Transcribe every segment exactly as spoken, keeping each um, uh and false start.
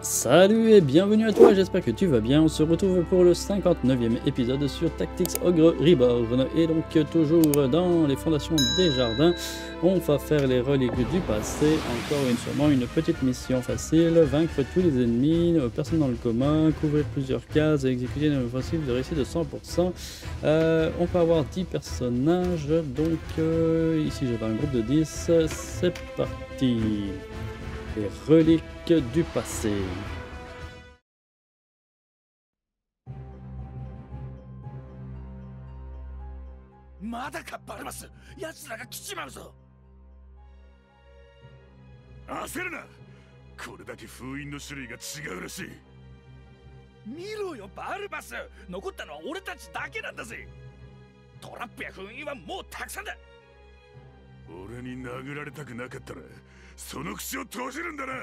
Salut et bienvenue à toi, j'espère que tu vas bien. On se retrouve pour le cinquante-neuvième épisode sur Tactics Ogre Reborn. Et donc toujours dans les fondations des jardins, on va faire les reliques du passé. Encore une sûrement une petite mission facile, vaincre tous les ennemis, personne dans le coma, couvrir plusieurs cases et exécuter une offensive de réussite de cent pour cent. Euh, on peut avoir dix personnages, donc euh, ici j'avais un groupe de dix, c'est parti. Les reliques du passé. まだかバルバス、奴らが来ちまうぞ。焦るな。これだけ封印の種類が違うらしい。見ろよバルバス、残ったのは俺たちだけなんだぜ。トラップや封印はもうたくさんだ。俺に殴られたくなかったらその口を閉じるんだな。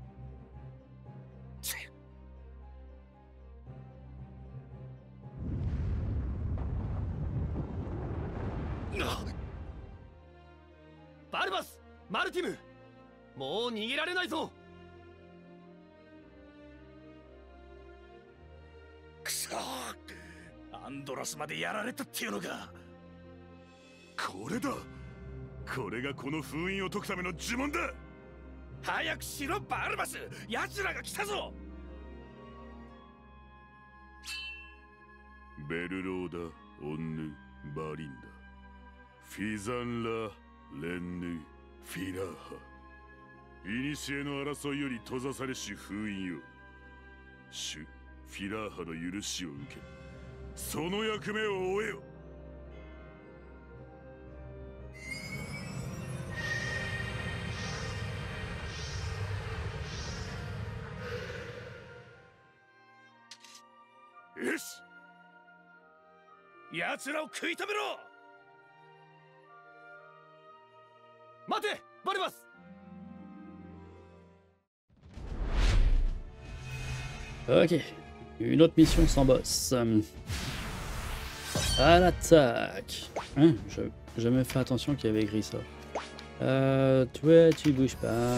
バルバス、マルティム、もう逃げられないぞ。 くそー、アンドラスまでやられたっていうのか。これだ。これがこの封印を解くための呪文だ。早くしろバルバス、奴らが来たぞ。ベルローダ・オンヌ・バリンダ、フィザンラ・レンヌ・フィラーハ。古の争いより閉ざされし封印よ。主フィラーハの許しを受け、その役目を終えよ。よし、奴らを食い止めろ。 待てバルバス。 Ok, une autre mission sans boss. À l'attaque. Hein, je n'ai jamais fait attention qu'il y avait écrit ça. Euh, toi, tu bouges pas.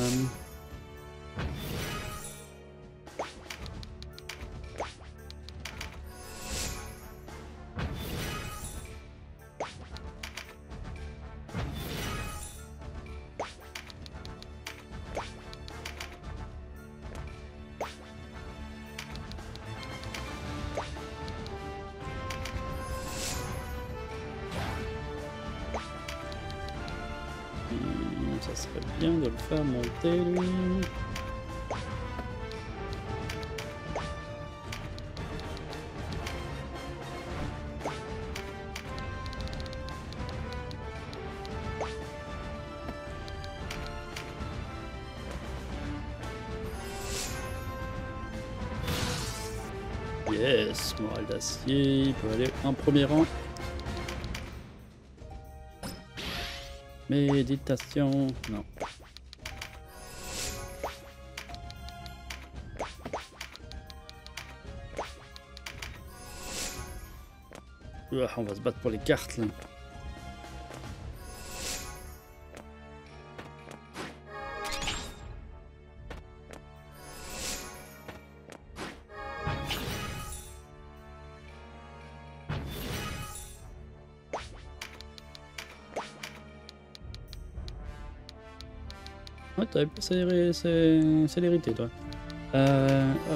Ça serait bien de le faire monter lui. Yes, morale d'acier, il peut aller en premier rang. Méditation, non. Ouah, on va se battre pour les cartes là. Ouais, t'avais pas célérité, toi. Euh, hop.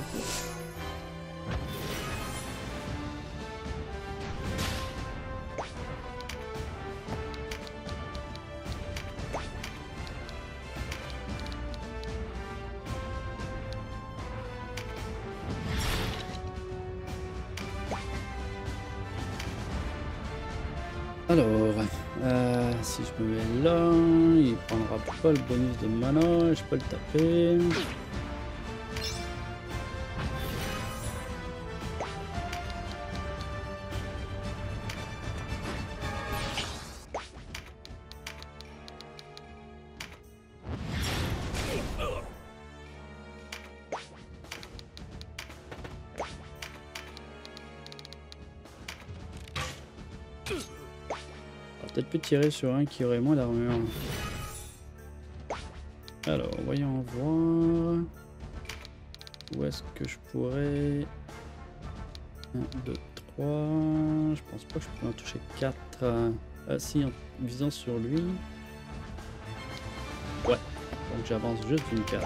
Alors, euh, si je me mets là, il prendra pas le bonus de mana, je peux le taper. Peut-être plus tirer sur un qui aurait moins d'armure. Alors, voyons voir. Où est-ce que je pourrais... un, deux, trois... Je pense pas que je pourrais en toucher quatre. Ah si, en visant sur lui. Ouais. Donc j'avance juste une case.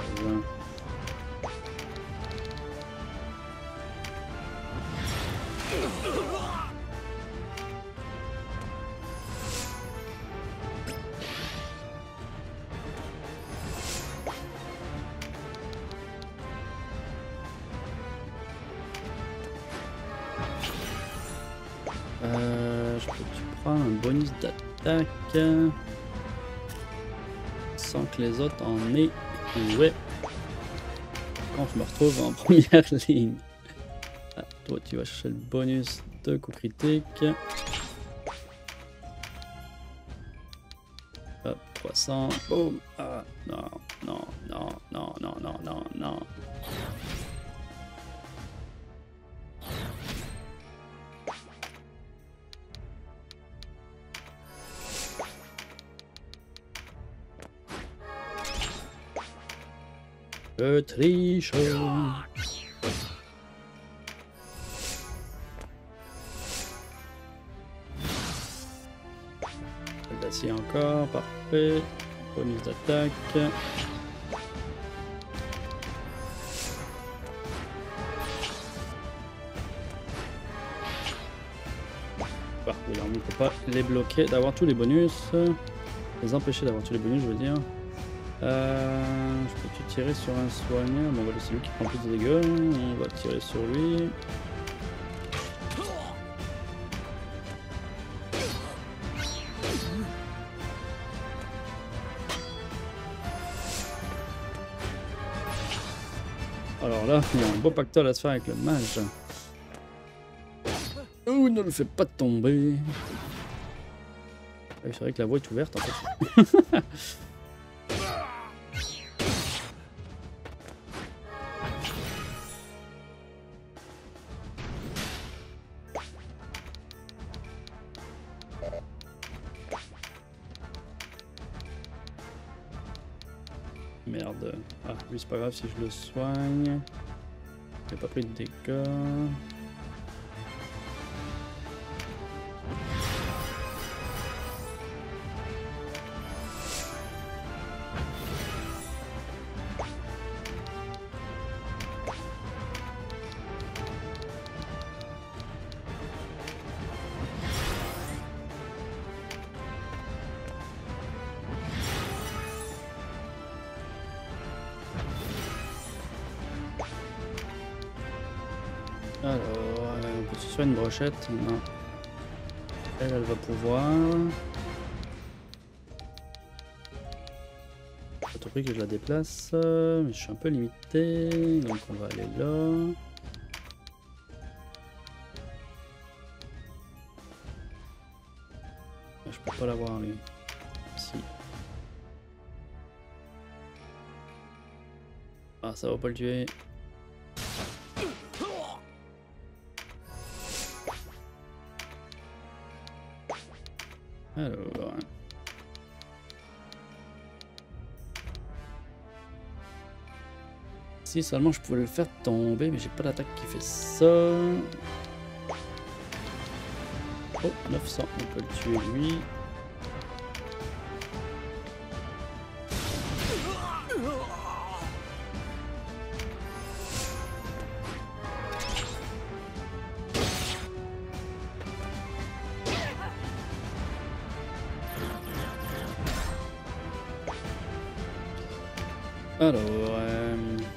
Euh, je peux-tu prendre un bonus d'attaque sans que les autres en aient? Ouais. Quand je me retrouve en première ligne. Ah, toi, tu vas chercher le bonus de coup critique. Hop, trois cents. Boum. Ah, non, non, non, non, non, non, non, non. Le tricheur. D'acier encore, parfait. Bonus d'attaque. Parfait, on ne peut pas les bloquer d'avoir tous les bonus. Les empêcher d'avoir tous les bonus, je veux dire. Euh, je peux-tu tirer sur un soigneur? Bon, voilà, c'est lui qui prend plus de dégâts. On va tirer sur lui. Alors là, il y a un beau pactole à se faire avec le mage. Oh, ne le fais pas tomber. C'est vrai que la voie est ouverte en fait. Merde. Ah, lui c'est pas grave si je le soigne. Il n'a pas pris de dégâts. Alors, on peut se faire une brochette. Non. Elle, elle va pouvoir. À tout prix que je la déplace. Mais je suis un peu limité. Donc on va aller là. Je peux pas l'avoir lui. Si. Ah, ça va pas le tuer. Alors... Si seulement je pouvais le faire tomber, mais j'ai pas d'attaque qui fait ça. Oh, neuf cents, on peut le tuer lui. Alors, euh...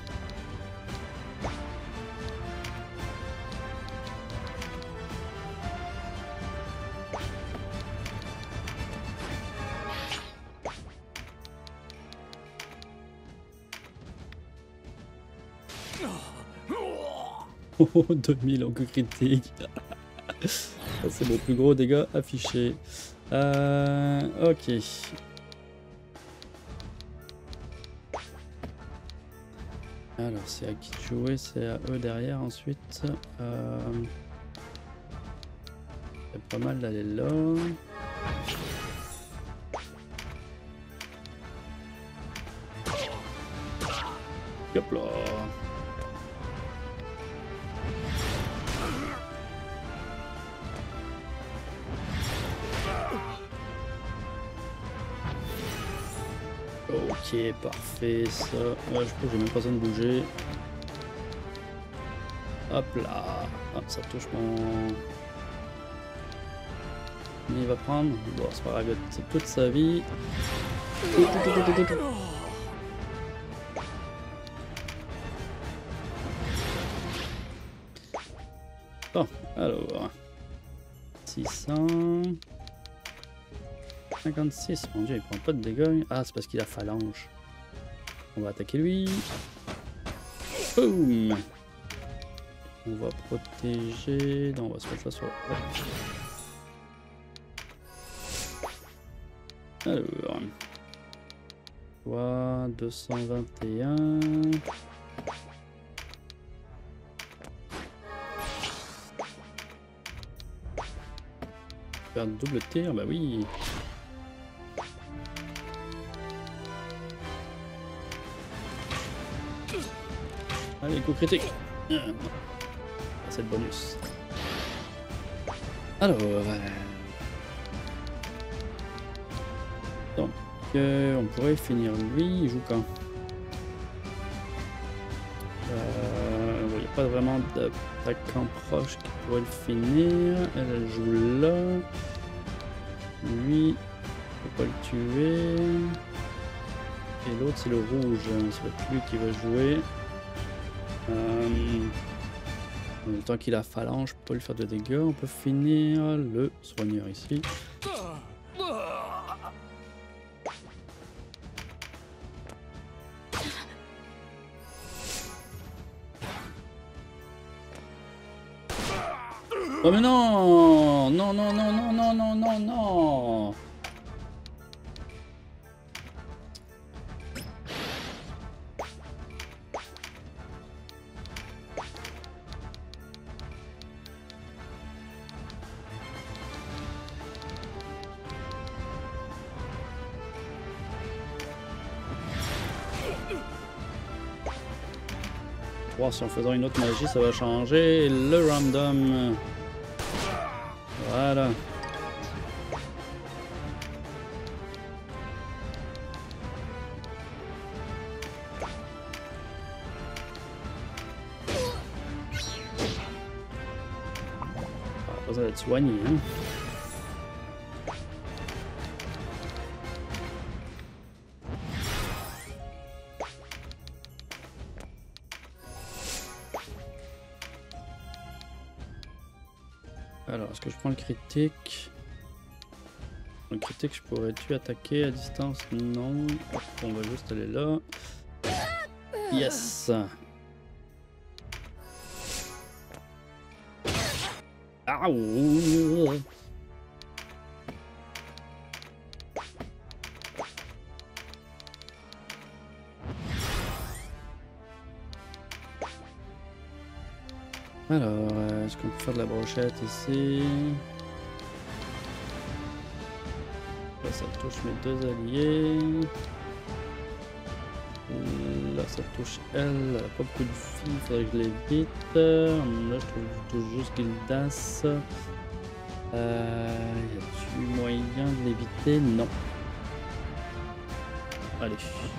oh, deux mille en coup critique. C'est mon plus gros dégât affiché. Euh, ok. Alors c'est à qui de jouer, c'est à eux derrière ensuite. Euh... C'est pas mal d'aller là. Hop là. Ok, parfait, ça. Ouais, je crois que j'ai même pas besoin de bouger. Hop là. Hop, ça touche mon... Il va prendre. Bon, c'est pas grave, c'est toute sa vie. Bon, alors... six cents... cinquante-six, mon dieu, il prend pas de dégâts. Ah, c'est parce qu'il a phalange. On va attaquer lui. Boum! On va protéger... Non, on va se mettre ça sur... Alors... Quoi, deux cent vingt et un... Faire un double tir, bah oui. Allez, coup critique. Ah, c'est le bonus. Alors, euh... donc, euh, on pourrait finir lui. Il joue quand? Euh, il n'y a pas vraiment d'attaquant proche qui pourrait le finir. Elle, elle joue là. Lui, on peut pas le tuer. Et l'autre, c'est le rouge. Ça va être lui qui va jouer. Euh, en même temps qu'il a phalange, je peux pas lui faire de dégâts. On peut finir le soigneur ici. Oh mais non! Non, non, non, non, non, non, non, non! Voir si en faisant une autre magie ça va changer le random. Voilà. Pas besoin d'être soigné, hein. Alors, est-ce que je prends le critique? Le critique, je pourrais-tu attaquer à distance? Non. On va juste aller là. Yes! Ah, ouh. Alors, est-ce qu'on peut faire de la brochette ici? Là, ça touche mes deux alliés. Là, ça touche elle. Elle n'a pas beaucoup de filles, il faudrait que je l'évite. Là, je trouve je touche juste Gildas. Euh, y a-t-il moyen de l'éviter? Non. Allez.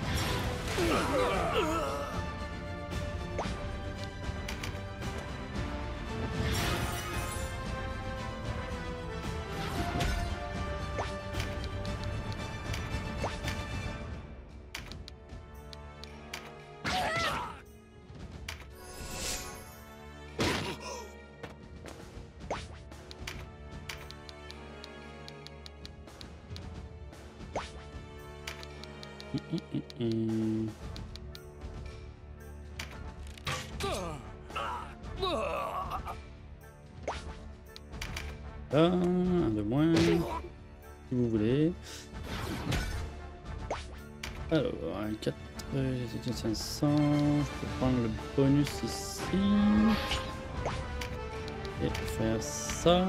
Hum. Ah, un de moins, si vous voulez. Alors, un quatre, c'est cinq cents. Je peux prendre le bonus ici et faire ça.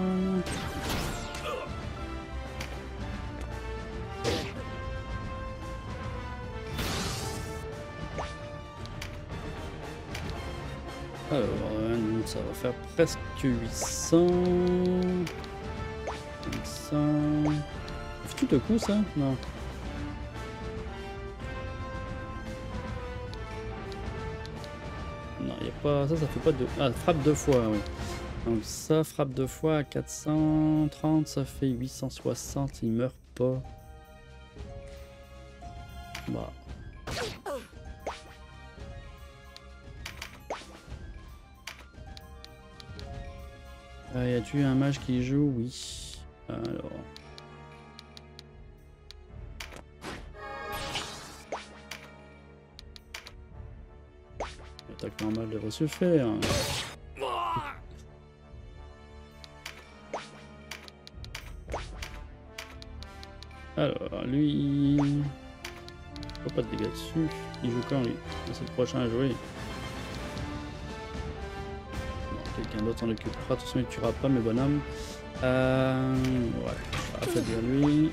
Alors, ça va faire presque huit cents. huit cents. Fais-tu de coup ça? Non. Non, il n'y a pas... Ça, ça fait pas deux... Ah, frappe deux fois, oui. Donc ça, frappe deux fois à quatre cent trente, ça fait huit cent soixante, il meurt pas. Bah... Euh, y a-tu un mage qui joue? Oui. Alors... L'attaque normale devrait se faire. Alors, lui... Pas de dégâts dessus. Il joue quand, lui? C'est le prochain à jouer. Quelqu'un d'autre s'en occupera, de toute façon il ne tuera pas mes bonhommes. Euh, ouais, on va affaiblir lui.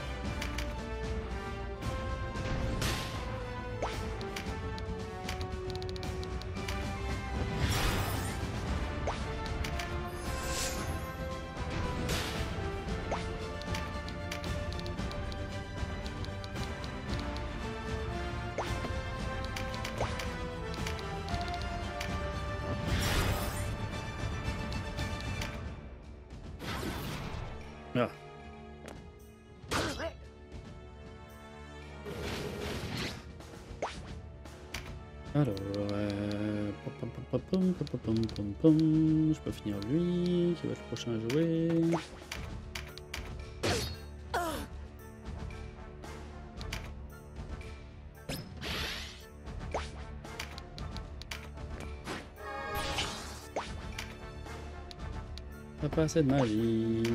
Ah. Alors, euh... pom, pom, pom, pom, pom, pom, pom. Je peux finir lui, qui va être le prochain à jouer. T'as pas assez de magie.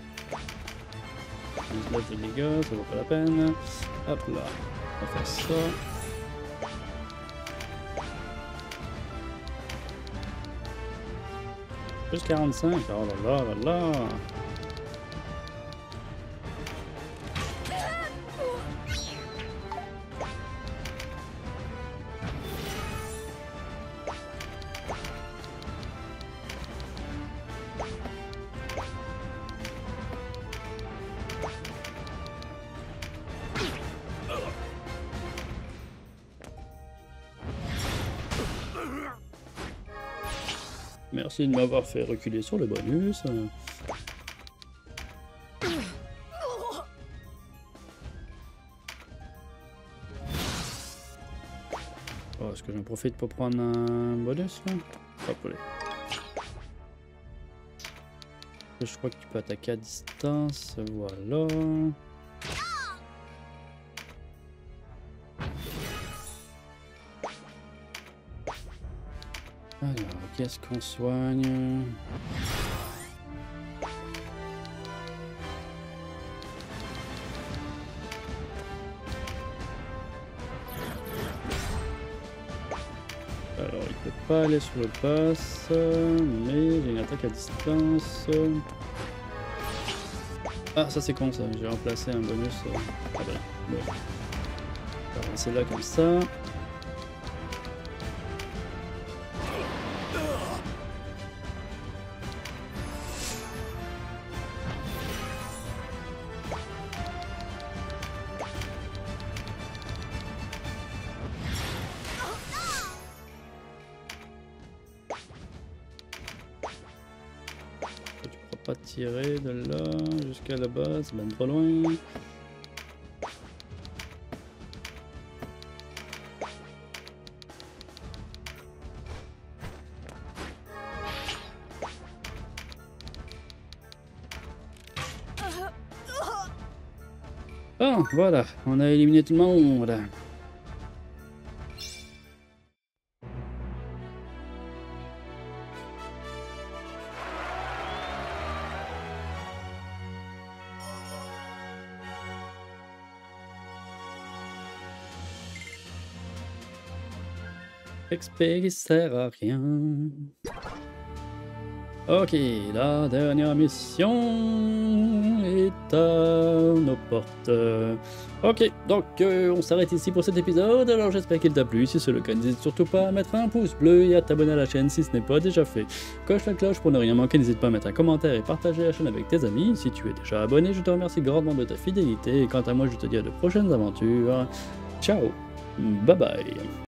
dix-neuf de dégâts, ça vaut pas la peine. Hop là, on va faire ça. Plus quarante-cinq, oh là là là là. Merci de m'avoir fait reculer sur le bonus. Oh, est-ce que j'en profite pour prendre un bonus là? Hop là. Je crois que tu peux attaquer à distance. Voilà. Alors, qu'est-ce qu'on soigne? Alors, il peut pas aller sur le pass, mais j'ai une attaque à distance. Ah, ça c'est con ça, j'ai remplacé un bonus. Ah voilà, bon. On va avancer là comme ça. Pas tirer de là jusqu'à là-bas, c'est même trop loin. Bon, voilà, on a éliminé tout le monde. X P qui sert à rien. Ok, la dernière mission est à nos portes. Ok, donc euh, on s'arrête ici pour cet épisode. Alors j'espère qu'il t'a plu. Si c'est le cas, n'hésite surtout pas à mettre un pouce bleu et à t'abonner à la chaîne si ce n'est pas déjà fait. Coche la cloche pour ne rien manquer. N'hésite pas à mettre un commentaire et partager la chaîne avec tes amis. Si tu es déjà abonné, je te remercie grandement de ta fidélité. Et quant à moi, je te dis à de prochaines aventures. Ciao, bye bye.